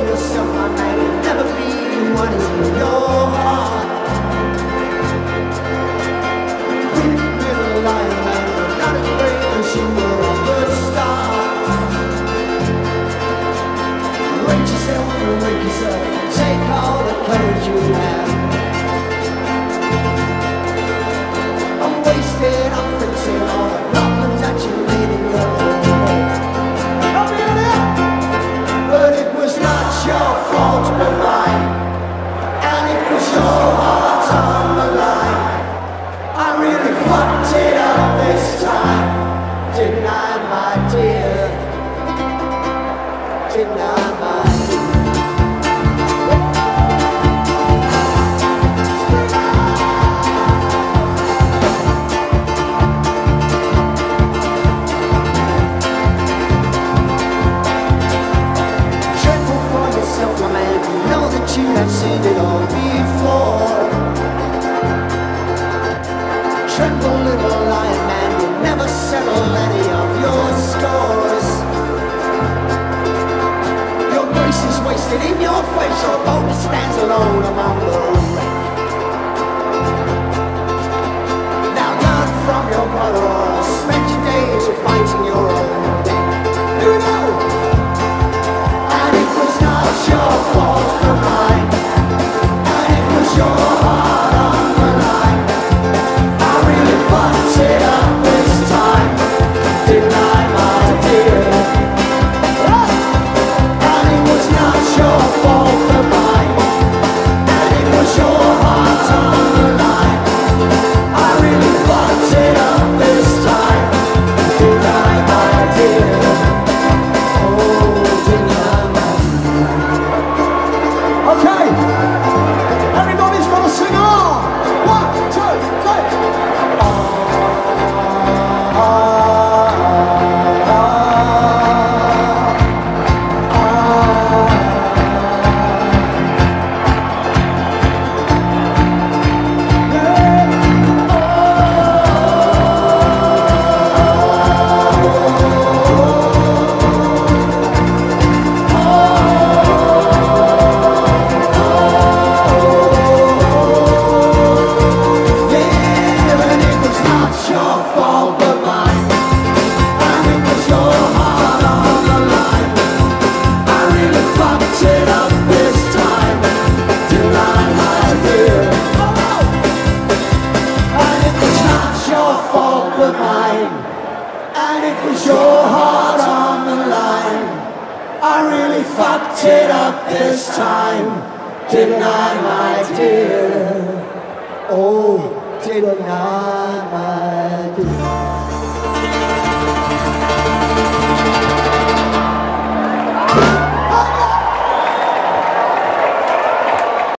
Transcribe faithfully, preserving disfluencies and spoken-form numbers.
yourself, my man, you'll never be what is in your heart. Weak little lion man, you're not as brave as you were at the start. Wake yourself and wake yourself, take all the courage you have. I'm wasted, I'm fixing all the problems that you made in your own way. But it was not your fault but mine, and it was your heart on the line. I really fucked it up this time, didn't I, my dear? Didn't I, my dear? You have seen it all before. Tremble, little lion man, you'll never settle any of your scores. Your grace is wasted in your face, your boldness stands alone among the wreck. Now learn from your brother, or spend your days fighting your own death. You know, and it was not your fault but mine, and it was your heart on the line. I really fucked it up this time, didn't I, my dear? And it was not your fault but mine, and it was your heart on the line. I really fucked it up this time, didn't I, my dear? Oh, didn't I, my dear? Okay, everybody's gonna sing on. One, two, three. Ah, ah, ah, fucked it up this time, didn't I, my dear? Oh, didn't I, my dear?